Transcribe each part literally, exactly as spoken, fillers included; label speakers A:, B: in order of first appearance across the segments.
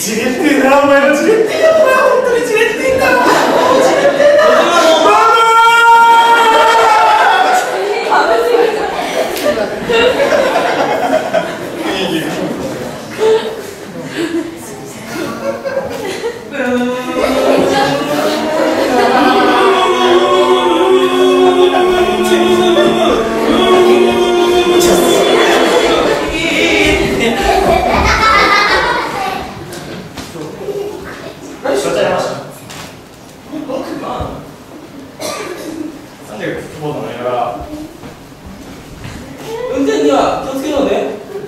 A: じれってえな、お前らじれってえな、お前本当にじれってえんだよ。じれってえな。
B: 運転には気をつけようね。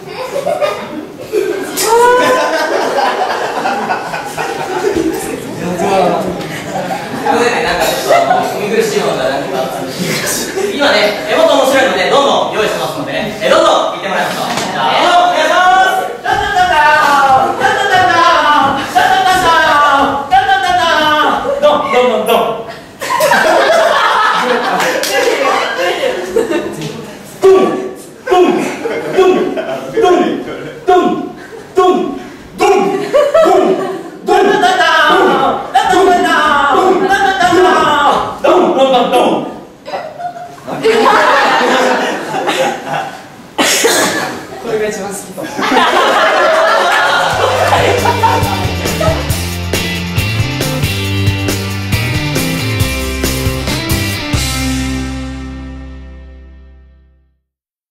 B: なんかちょっと見苦しいものがなんか今ね、絵元面白いのでどんどん用意してますのでね、えどんどん言ってもらいましょう。じゃあ、お願いします。ダンダンダンダンダンダンダンダンダンダンダンダンダンダンダンダンドンドンドンドンこれが一番好き。